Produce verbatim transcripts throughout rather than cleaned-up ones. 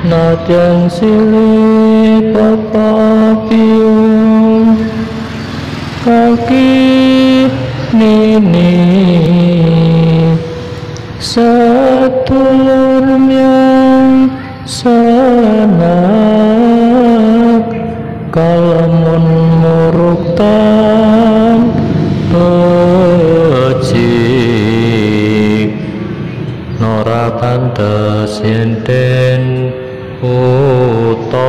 Nadyan silih pepapiung kaki nini sedulurnya sanak kalamun muruktan becik nora pantes yenten uto.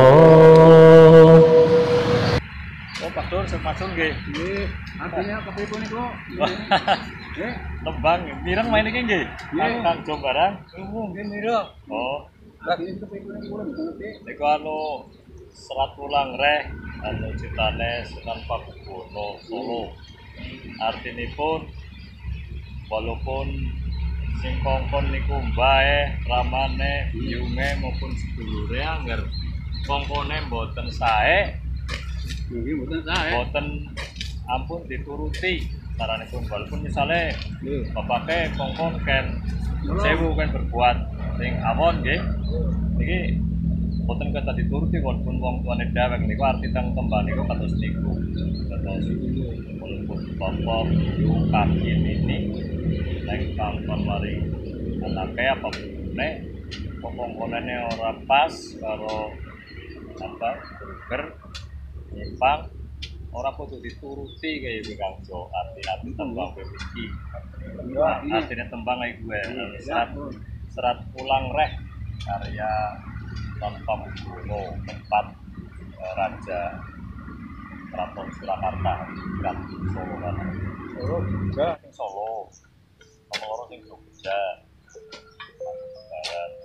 Oh, Pak Dur, sepasun nggih. Nggih, artinya kepripun niku? Nggih. Tembang, mireng main iki nggih. Nggih. Kang Jo barang. Tunggu nggih mireng. Oh, Artinya kepripun niku kula mboten ngerti. niku anu serat ulang reh anu ciptane Sunan Pakubono Solo. Artinipun walaupun sing kongkon niku mbae, ramane, biyunge maupun sedulure angger kongkone mboten sae, Nggih mboten sae. mboten ampun dituruti saranipun walaupun misale Nggih. bapake kongkon ken sewu kan berbuat sing awon nggih. Niki mboten kata dituruti walaupun wong tuane dhewek niku arti teng tembang niku kados niku. Kados walaupun bapak ibu kaki ini nek kangkon mari anake apa bune pokokane ora pas karo apa burger nyimpang ora kudu dituruti kaya iki Kang Jo arti-arti tembang iki. Artinya tembang iki gue serat serat ulang reh karya tanpa Pakubono tempat eh, Raja Keraton Surakarta kan Solo kan. Oh, juga. Sing Solo. Sama orang sing Jogja. Barat.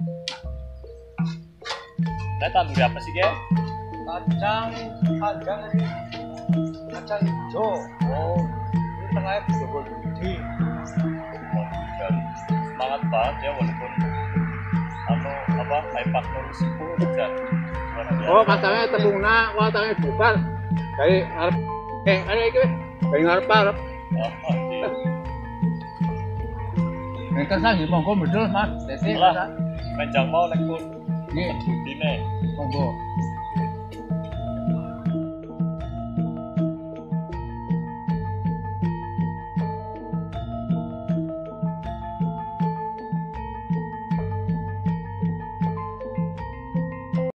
Saya tandur apa sih, Ge? Kacang, kacang ini. Kacang hijau. Oh, ini tengahnya digobol gede. Dan semangat banget ya walaupun anu apa iPad Nur sepuluh aja. Oh, kacangnya tembungna, kacangnya bukan. Dari ngarep, eh, ada iki weh. Dari ngarep ngarep. Nek kersane monggo bedul Mas. Dadi Lah, menjang mau nek pun nggih, dine. monggo.